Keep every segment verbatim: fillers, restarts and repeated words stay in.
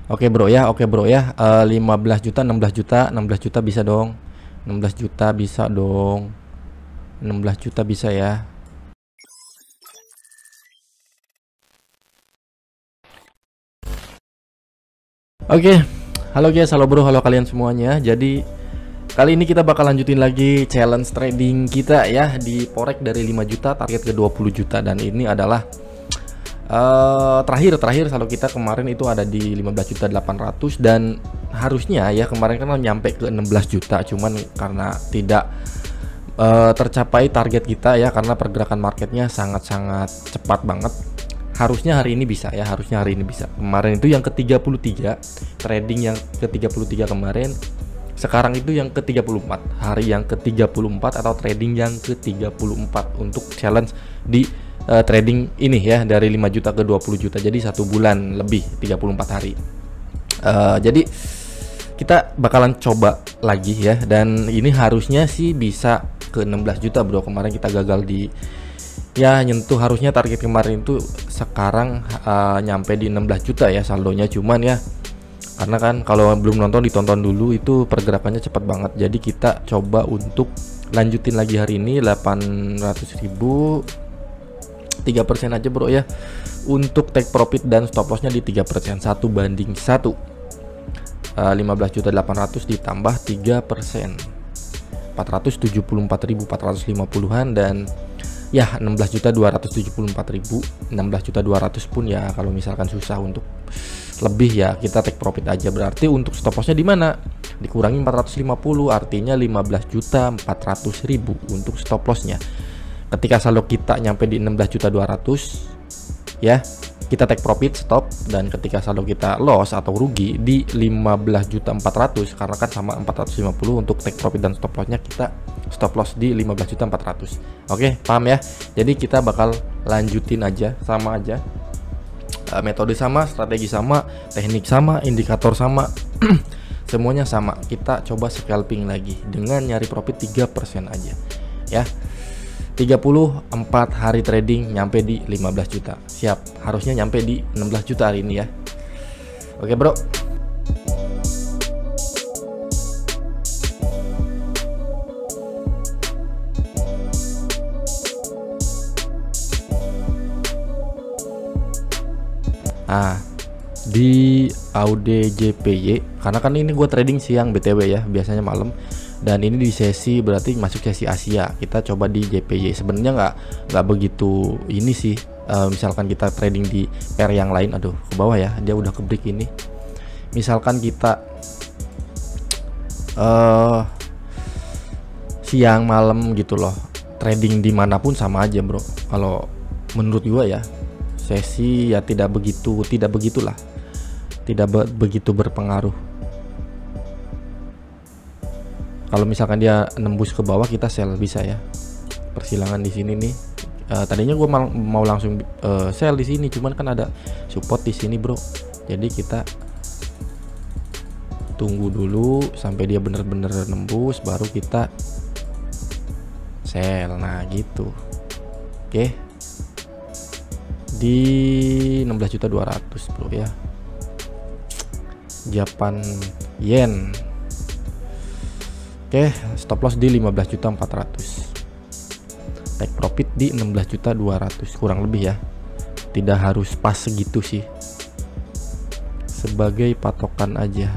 Oke bro ya, oke bro ya. Eh, lima belas juta, enam belas juta, enam belas juta bisa dong. enam belas juta bisa dong. enam belas juta bisa ya. Oke. Halo guys, halo bro, halo kalian semuanya. Jadi kali ini kita bakal lanjutin lagi challenge trading kita ya di forex dari lima juta target ke dua puluh juta, dan ini adalah uh, terakhir terakhir kalau kita kemarin itu ada di lima belas juta delapan ratus, dan harusnya ya kemarin kan nyampe ke enam belas juta, cuman karena tidak uh, tercapai target kita ya, karena pergerakan marketnya sangat-sangat cepat banget. Harusnya hari ini bisa ya, harusnya hari ini bisa. Kemarin itu yang ke tiga puluh tiga, trading yang ke tiga puluh tiga kemarin. Sekarang itu yang ke tiga puluh empat, hari yang ke tiga puluh empat atau trading yang ke tiga puluh empat untuk challenge di uh, trading ini ya, dari lima juta ke dua puluh juta. Jadi satu bulan lebih, tiga puluh empat hari. Uh, jadi kita bakalan coba lagi ya, dan ini harusnya sih bisa ke enam belas juta bro. Kemarin kita gagal di ya nyentuh, harusnya target kemarin itu sekarang uh, nyampe di enam belas juta ya saldonya, cuman ya karena kan kalau belum nonton ditonton dulu, itu pergerakannya cepat banget. Jadi kita coba untuk lanjutin lagi hari ini delapan ratus ribu, tiga persen aja bro ya. Untuk take profit dan stop lossnya di tiga persen, satu banding satu. uh, lima belas juta delapan ratus ditambah tiga persen, empat ratus tujuh puluh empat ribu empat ratus lima puluhan, dan ya enam belas juta dua ratus tujuh puluh empat ribu. enam belas juta dua ratus pun ya kalau misalkan susah untuk lebih ya kita take profit aja. Berarti untuk stop lossnya di mana? Dikurangi empat ratus lima puluh, artinya lima belas juta empat ratus ribu untuk stop lossnya. Ketika saldo kita nyampe di enam belas juta dua ratus ya, kita take profit stop, dan ketika saldo kita loss atau rugi di lima belas juta empat ratus, karena kan sama empat ratus lima puluh untuk take profit dan stop lossnya, kita stop loss di lima belas juta empat ratus. Oke, paham ya? Jadi kita bakal lanjutin aja, sama aja. Uh, metode sama, strategi sama, teknik sama, indikator sama. Semuanya sama. Kita coba scalping lagi dengan nyari profit tiga persen aja. Ya. tiga puluh empat hari trading nyampe di lima belas juta. Siap, harusnya nyampe di enam belas juta hari ini ya. Oke, bro. Nah, di A U D J P Y, karena kan ini gue trading siang B T W ya, biasanya malam, dan ini di sesi berarti masuk sesi Asia. Kita coba di J P Y. Sebenarnya nggak nggak begitu ini sih. Uh, misalkan kita trading di pair yang lain, aduh ke bawah ya, dia udah ke break ini. Misalkan kita uh, siang malam gitu loh, trading dimanapun sama aja bro. Kalau menurut gue ya, sesi ya tidak begitu tidak begitulah tidak be begitu berpengaruh. Kalau misalkan dia nembus ke bawah, kita sell bisa ya. Persilangan di sini nih, uh, tadinya gue mau, mau langsung uh, sell di sini, cuman kan ada support di sini bro. Jadi kita tunggu dulu sampai dia bener-bener nembus, baru kita sell. Nah gitu. Oke, okay. Di enam belas juta dua ratus bro ya. Japan yen. Oke, stop loss di lima belas juta empat ratus. Take profit di enam belas juta dua ratus, kurang lebih ya. Tidak harus pas segitu sih. Sebagai patokan aja.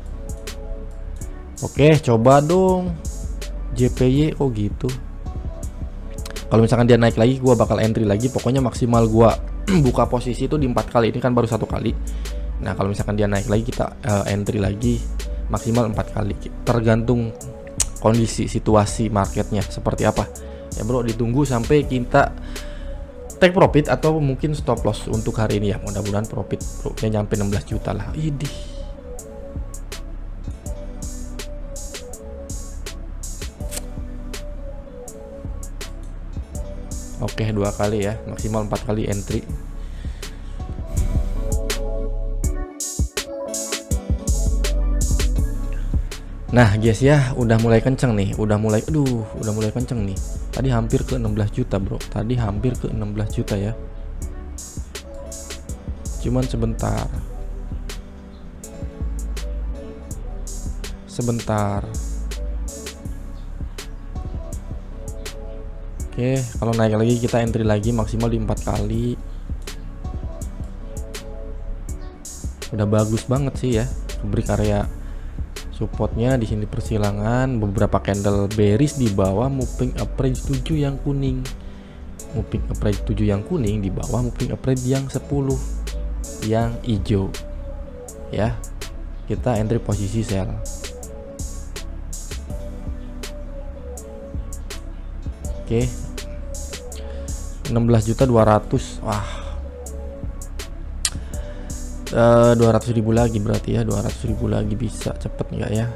Oke, coba dong. J P Y kok gitu. Kalau misalkan dia naik lagi, gua bakal entry lagi. Pokoknya maksimal gua buka posisi itu di empat kali. Ini kan baru satu kali. Nah, kalau misalkan dia naik lagi, kita uh, entry lagi maksimal empat kali. Tergantung kondisi situasi marketnya seperti apa. Ya bro, ditunggu sampai kita take profit atau mungkin stop loss untuk hari ini ya. Mudah-mudahan profit bro-nya nyampe enam belas juta lah. Idih. Oke, dua kali ya, maksimal empat kali entry. Nah guys ya, udah mulai kenceng nih, udah mulai, aduh, udah mulai kenceng nih. Tadi hampir ke enam belas juta bro, tadi hampir ke enam belas juta ya. Cuman sebentar. sebentar. Oke, kalau naik lagi kita entry lagi maksimal di empat kali. Udah bagus banget sih ya. Break area supportnya di sini persilangan, beberapa candle bearish di bawah, moving average tujuh yang kuning. Moving average tujuh yang kuning di bawah moving average yang sepuluh yang hijau. Ya. Kita entry posisi sell. Oke. enam belas juta dua ratus. Wah. Uh, dua ratus ribu lagi berarti ya, dua ratus ribu lagi bisa cepet nggak ya?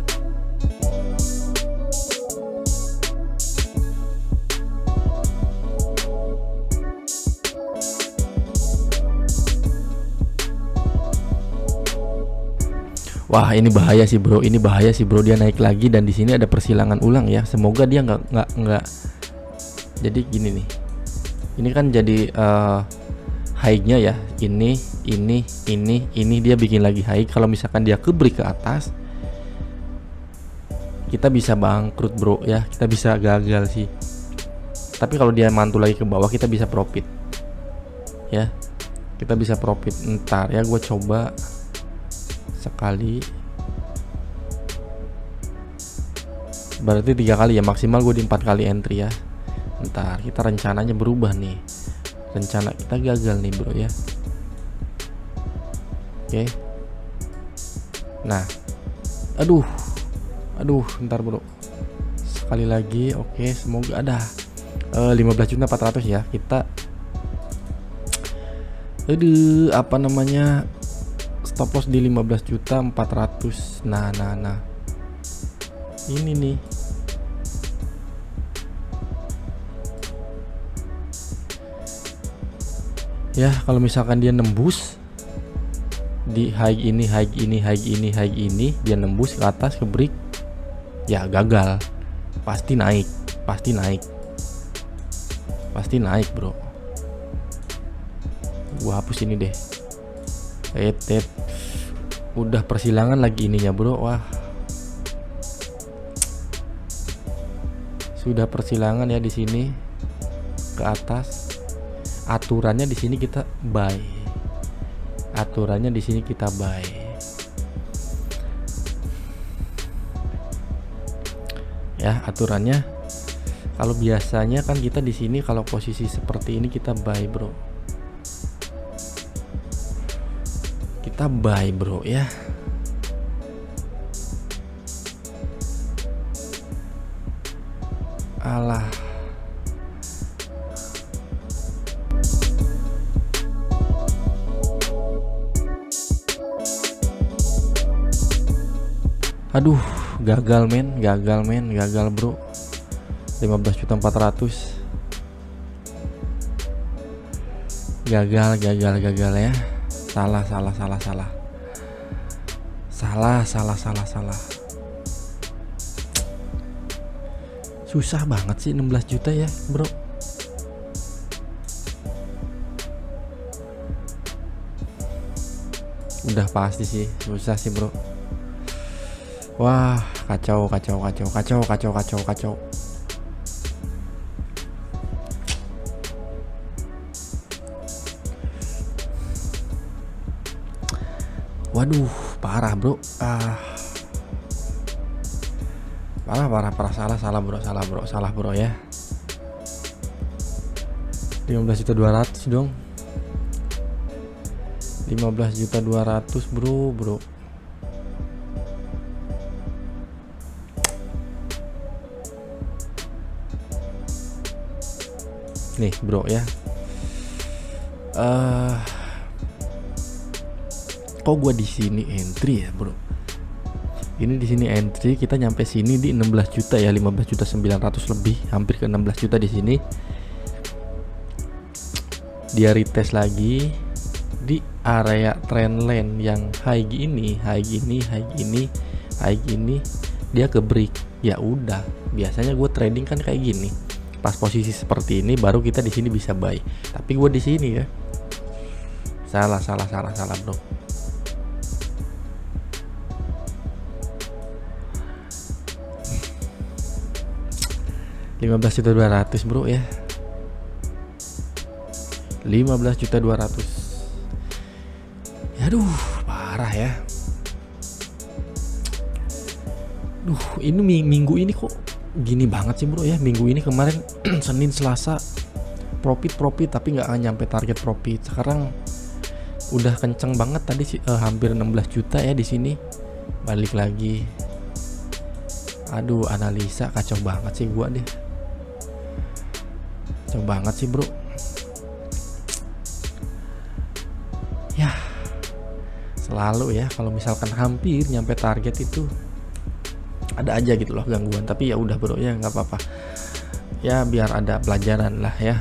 Wah, ini bahaya sih bro, ini bahaya sih bro, dia naik lagi dan di sini ada persilangan ulang ya. Semoga dia nggak nggak nggak. Jadi gini nih, ini kan jadi uh, high-nya ya, ini ini ini ini dia bikin lagi high. Kalau misalkan dia ke break ke atas, kita bisa bangkrut bro ya, kita bisa gagal sih. Tapi kalau dia mantul lagi ke bawah, kita bisa profit ya, kita bisa profit. Ntar ya, gue coba sekali, berarti tiga kali ya, maksimal gue di empat kali entry ya. Ntar kita rencananya berubah nih, rencana kita gagal nih bro ya. Oke, nah aduh aduh ntar bro, sekali lagi. Oke, semoga ada uh, lima belas juta empat ratus ya. Kita aduh apa namanya, stop loss di lima belas juta empat ratus. Nah nah nah ini nih, ya kalau misalkan dia nembus di high ini high ini high ini high ini, dia nembus ke atas ke break ya, gagal. Pasti naik, pasti naik, pasti naik bro. Gua hapus ini deh. Et, et. Udah persilangan lagi ininya bro. Wah, sudah persilangan ya di sini ke atas. Aturannya di sini kita buy. Aturannya di sini kita buy. Ya, aturannya kalau biasanya kan kita di sini kalau posisi seperti ini kita buy, bro. Kita buy, bro ya. Alah. Aduh, gagal men, gagal men, gagal bro. lima belas juta empat ratus. Gagal, gagal, gagal ya. Salah, salah, salah, salah. Salah, salah, salah, salah. Susah banget sih enam belas juta ya, bro. Udah pasti sih, susah sih, bro. Wah, kacau, kacau, kacau, kacau, kacau, kacau, kacau. Waduh, parah bro. Ah, parah, parah, parah. Salah, salah bro, salah bro, salah bro ya. lima belas juta dua ratus dong. lima belas juta dua ratus bro, bro. Nih bro ya, uh, kok gua di sini entry ya bro? Ini di sini entry, kita nyampe sini di enam belas juta ya, lima belas juta sembilan ratus lebih, hampir ke enam belas juta di sini. Dia retest lagi di area trendline yang high gini, high gini, high gini, high gini, dia ke break. Ya udah, biasanya gue trading kan kayak gini. Pas posisi seperti ini baru kita di sini bisa buy. Tapi gue di sini ya. Salah, salah, salah, salah, bro. lima belas juta dua ratus bro ya, lima belas juta dua ratus. Aduh parah ya. Duh ini minggu ini kok gini banget sih bro ya. Minggu ini kemarin Senin Selasa profit profit tapi nggak akan nyampe target profit. Sekarang udah kenceng banget tadi sih, eh, hampir enam belas juta ya di sini. Balik lagi. Aduh analisa kacau banget sih gua deh. Kacau banget sih bro. Ya selalu ya kalau misalkan hampir nyampe target itu ada aja gitu loh gangguan. Tapi ya udah bro ya nggak apa-apa. Ya biar ada pelajaran lah ya.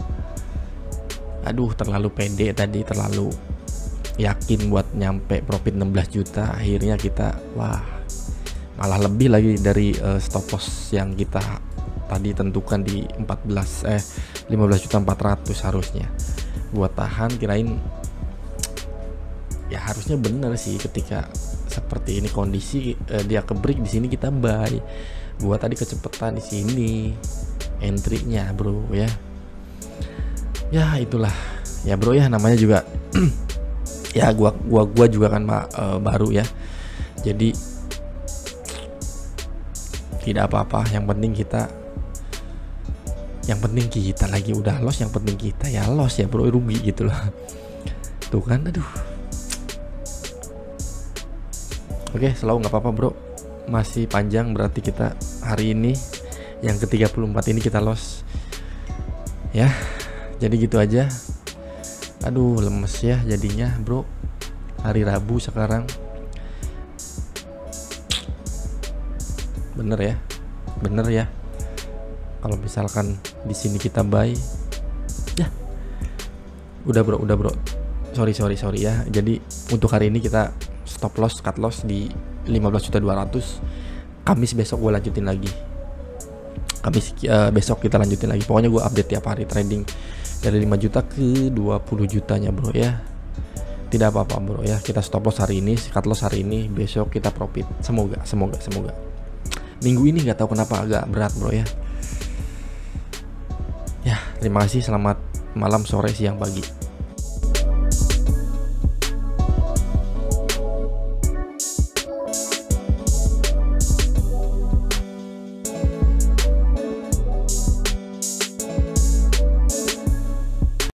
Aduh terlalu pede tadi, terlalu yakin buat nyampe profit enam belas juta. Akhirnya kita wah malah lebih lagi dari uh, stop loss yang kita tadi tentukan di empat belas eh lima belas juta empat ratus harusnya. Buat tahan kirain ya harusnya bener sih ketika seperti ini kondisi uh, dia ke break di sini kita buy. Buat tadi kecepatan di sini entry-nya bro ya. Ya itulah ya bro ya, namanya juga ya gua gua gua juga kan uh, baru ya. Jadi tidak apa-apa, yang penting kita yang penting kita lagi udah loss, yang penting kita ya loss ya bro, rugi gitu loh. Tuh kan aduh. Oke, selalu nggak apa-apa bro. Masih panjang berarti kita hari ini yang ke tiga puluh empat ini kita loss. Ya. Jadi gitu aja. Aduh lemes ya jadinya bro. Hari Rabu sekarang. Bener ya. Bener ya. Kalau misalkan di sini kita buy. Ya. Udah bro, udah bro. Sorry sorry sorry ya. Jadi untuk hari ini kita stop loss, cut loss di lima belas juta dua ratus. Kamis besok gue lanjutin lagi. Kamis uh, besok kita lanjutin lagi. Pokoknya gue update tiap hari trading dari lima juta ke dua puluh jutanya bro ya. Tidak apa-apa bro ya. Kita stop loss hari ini, cut loss hari ini, besok kita profit. Semoga, semoga, semoga. Minggu ini nggak tahu kenapa agak berat bro ya. Ya, terima kasih. Selamat malam, sore, siang, pagi.